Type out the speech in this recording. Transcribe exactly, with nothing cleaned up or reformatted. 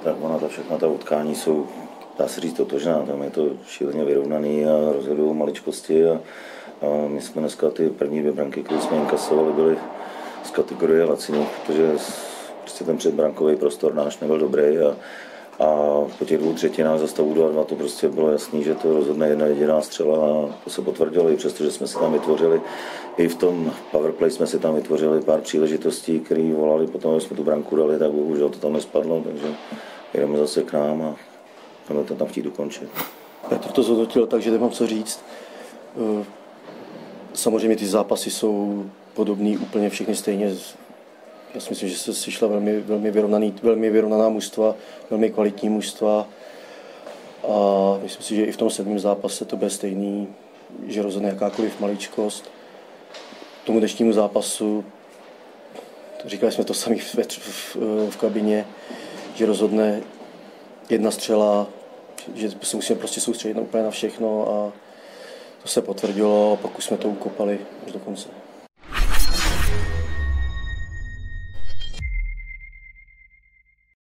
tak ona ta všechna ta utkání jsou, dá se říct, totožná. Tam je to šíleně vyrovnaný a rozhodují maličkosti. A, a my jsme dneska ty první dvě branky, které jsme inkasovali, byly z kategorie laciných, protože prostě ten předbrankový prostor náš nebyl dobrý. A, a po těch dvou třetinách za stavu dva dva to prostě bylo jasný, že to rozhodne jedna jediná střela a to se potvrdilo, i přesto, že jsme si tam vytvořili, i v tom powerplay jsme si tam vytvořili pár příležitostí, které volali potom, jsme tu branku dali, tak bohužel to tam nespadlo, takže jdeme zase k nám a jdeme to tam chtít dokončit. Petr to zhodnotil tak, že nemám co říct. Samozřejmě ty zápasy jsou podobný úplně všechny stejně. Já si myslím, že se sešla velmi, velmi, vyrovnaný, velmi vyrovnaná mužstva, velmi kvalitní mužstva a myslím si, že i v tom sedmém zápase to bude stejný, že rozhodne jakákoliv maličkost. K tomu dnešnímu zápasu, říkali jsme to sami v, v, v kabině, že rozhodne jedna střela, že se musíme prostě soustředit úplně na všechno a to se potvrdilo a pak už jsme to ukopali až do konce.